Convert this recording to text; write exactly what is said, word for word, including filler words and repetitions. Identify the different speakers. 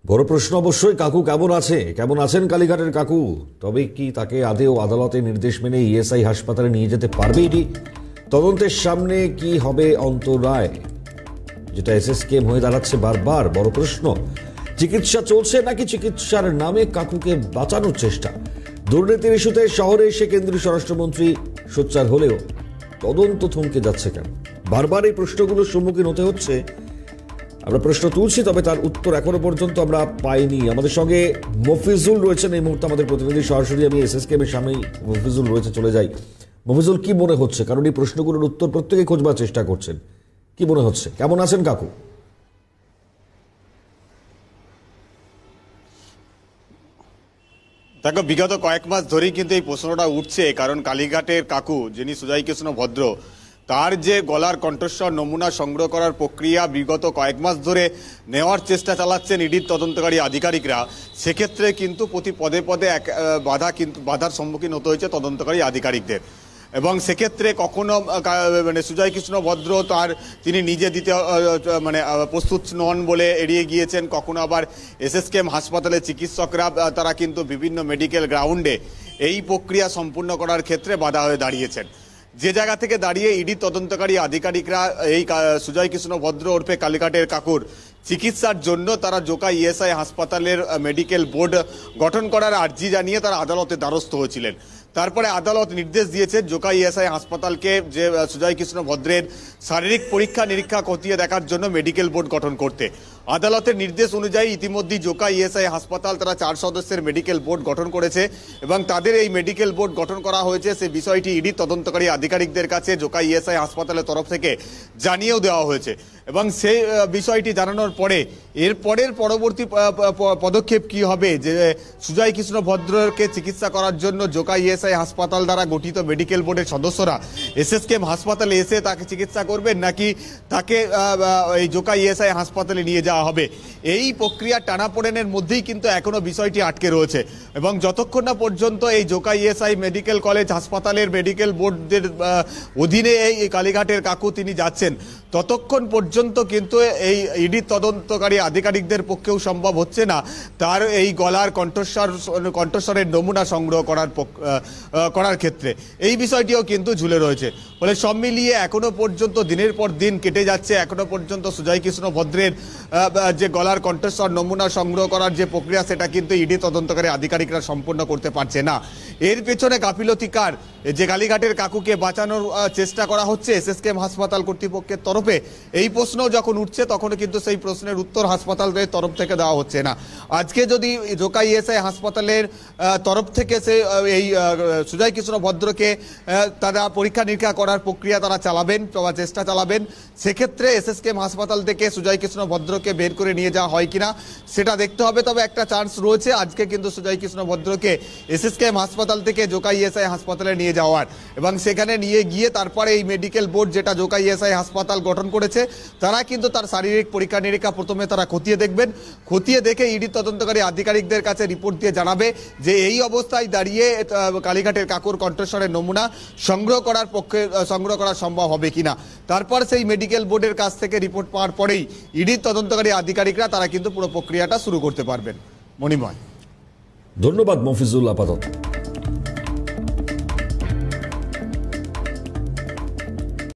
Speaker 1: বড় প্রশ্ন অবশ্যই কাকু কেমন আছে কেমন আছেন কালীঘাটের কাকু। তবে কি তাকে আদেও আদালতের নির্দেশ মেনে ইএসআই হাসপাতালে নিয়ে যেতে পারবে ইডি? তদন্তের সামনে কি হবে অন্তরায়, যেটা এসএসকেএম হয়ে দাঁড়াচ্ছে বারবার বড় প্রশ্ন। চিকিৎসা চলছে নাকি চিকিৎসার নামে কাকুকে বাঁচানোর চেষ্টা? দুর্নীতির ইস্যুতে শহরে এসে কেন্দ্রীয় স্বরাষ্ট্রমন্ত্রী সোচ্চার হলেও তদন্ত থমকে যাচ্ছে কেন? বারবার এই প্রশ্নগুলোর সম্মুখীন হতে হচ্ছে। আমরা প্রশ্ন তুলছি, তবে তার উত্তর এখনো পর্যন্ত আমরা পাইনি। আমাদের সঙ্গে মফিজুল রয়েছেন এই মুহূর্তে, আমাদের প্রতিনিধি। সরাসরি আমি এসএসকেএম এর সামনেই মফিজুল রয়েছে, চলে যাই। মফিজুল, কি মনে হচ্ছে, কারণ এই প্রশ্নগুলোর উত্তর প্রত্যেকেই খোঁজবার চেষ্টা করছেন, কি মনে হচ্ছে, কেমন আছেন কাকু?
Speaker 2: দেখো, বিগত কয়েক মাস ধরেই কিন্তু এই প্রশ্নটা উঠছে, কারণ কালীঘাটের কাকু যিনি সুজয় কৃষ্ণ ভদ্র, তার যে গলার কণ্ঠস্বর নমুনা সংগ্রহ করার প্রক্রিয়া বিগত কয়েক মাস ধরে নেওয়ার চেষ্টা চালাচ্ছেন ইডির তদন্তকারী আধিকারিকরা, সেক্ষেত্রে কিন্তু প্রতি পদে পদে এক বাধা কিন্তু বাধার সম্মুখীন হতে হয়েছে তদন্তকারী আধিকারিকদের। এবং সেক্ষেত্রে কখনো মানে সুজয় কৃষ্ণ ভদ্র তার তিনি নিজে দিতে মানে প্রস্তুত নন বলে এড়িয়ে গিয়েছেন, কখনো আবার এসএসকেএম হাসপাতালে চিকিৎসকরা তারা কিন্তু বিভিন্ন মেডিকেল গ্রাউন্ডে এই প্রক্রিয়া সম্পূর্ণ করার ক্ষেত্রে বাধা হয়ে দাঁড়িয়েছেন। যে জায়গা থেকে দাঁড়িয়ে ইডি তদন্তকারী আধিকারিকরা এই সুজয় কৃষ্ণ ভদ্র ওরফে কালীঘাটের কাকুর চিকিৎসার জন্য তারা জোকা ইএসআই হাসপাতালের মেডিকেল বোর্ড গঠন করার আর্জি জানিয়ে তারা আদালতে দ্বারস্থ হয়েছিলেন। তারপরে আদালত নির্দেশ দিয়েছে জোকা ইএসআই হাসপাতালকে যে সুজয় কৃষ্ণ ভদ্রের শারীরিক পরীক্ষা নিরীক্ষা খতিয়ে দেখার জন্য মেডিকেল বোর্ড গঠন করতে। আদালতের নির্দেশ অনুযায়ী ইতিমধ্যেই জোকা ইএসআই হাসপাতাল তারা চার সদস্যের মেডিকেল বোর্ড গঠন করেছে এবং তাদের এই মেডিকেল বোর্ড গঠন করা হয়েছে সে বিষয়টি ইডি তদন্তকারী আধিকারিকদের কাছে জোকা ইএসআই হাসপাতালের তরফ থেকে জানিয়েও দেওয়া হয়েছে। এবং সেই বিষয়টি জানানোর পরে এর পরের পরবর্তী পদক্ষেপ কি হবে, যে সুজয় কৃষ্ণ ভদ্রকে চিকিৎসা করার জন্য জোকা ইএসআই হাসপাতাল দ্বারা গঠিত মেডিকেল বোর্ডের সদস্যরা এসএসকেএম হাসপাতালে এসে তাকে চিকিৎসা করবেন, নাকি তাকে এই জোকা ইএসআই হাসপাতালে নিয়ে যাওয়া হবে, এই প্রক্রিয়া টানাপোড়েনের মধ্যেই কিন্তু এখনো বিষয়টি আটকে রয়েছে। এবং যতক্ষণ না পর্যন্ত এই জোকা ইএসআই মেডিকেল কলেজ হাসপাতালের মেডিকেল বোর্ডের অধীনে এই কালীঘাটের কাকু তিনি যাচ্ছেন, ততক্ষণ পর্যন্ত কিন্তু এই ইডি তদন্তকারী আধিকারিকদের পক্ষেও সম্ভব হচ্ছে না তার এই গলার কণ্ঠস্বর কণ্ঠস্বরের নমুনা সংগ্রহ করার করার ক্ষেত্রে। এই বিষয়টিও কিন্তু ঝুলে রয়েছে। ফলে সব মিলিয়ে এখনো পর্যন্ত দিনের পর দিন কেটে যাচ্ছে, এখনো পর্যন্ত সুজয় কৃষ্ণ ভদ্রের যে গলার কণ্ঠস্বর নমুনা সংগ্রহ করার যে প্রক্রিয়া, সেটা কিন্তু ইডি তদন্তকারী আধিকারিকরা সম্পূর্ণ করতে পারছে না। এর পেছনে গাফিলতি কার? যে কালীঘাটের কাকুকে বাঁচানোর চেষ্টা করা হচ্ছে এসএসকেএম হাসপাতাল কর্তৃপক্ষের তরফে, এই প্রশ্ন যখন উঠছে তখন কিন্তু সেই প্রশ্নের উত্তর হাসপাতালের তরফ থেকে দেওয়া হচ্ছে না। আজকে যদি জোকা ইএসআই হাসপাতালের তরফ থেকে সে এই সুজয় কৃষ্ণ ভদ্রকে তারা পরীক্ষা নিরীক্ষা করার প্রক্রিয়া তারা চালাবেন বা চেষ্টা চালাবেন, সেক্ষেত্রে এসএসকেএম হাসপাতাল থেকে সুজয় কৃষ্ণ ভদ্রকে বের করে নিয়ে যাওয়া হয় কিনা সেটা দেখতে হবে। তবে একটা চান্স রয়েছে আজকে কিন্তু সুজয় কৃষ্ণ ভদ্রকে এসএসকেএম হাসপাতাল থেকে জোকা ইএসআই হাসপাতালে নিয়ে যাওয়ার, এবং সেখানে নিয়ে গিয়ে তারপরে এই মেডিকেল বোর্ড যেটা জোকা ইএসআই হাসপাতাল গঠন করেছে তারা কিন্তু তার শারীরিক পরীক্ষা নিরীক্ষা প্রথমে তারা খতিয়ে দেখবেন। খতিয়ে দেখে ইডি তদন্তকারী আধিকারিকদের কাছে রিপোর্ট দিয়ে জানাবে যে এই অবস্থায় দাঁড়িয়ে কালীঘাটের কাকুর কণ্ঠস্বরের নমুনা সংগ্রহ করার পক্ষে সংগ্রহ করা সম্ভব হবে কিনা। তারপর সেই মেডিকেল বোর্ডের কাছ থেকে রিপোর্ট পাওয়ার পরেই ইডি তদন্তকারী আধিকারিকরা তারা কিন্তু পুরো প্রক্রিয়াটা শুরু করতে পারবেন। মণিময়,
Speaker 1: ধন্যবাদ মফিজুল আপাতত।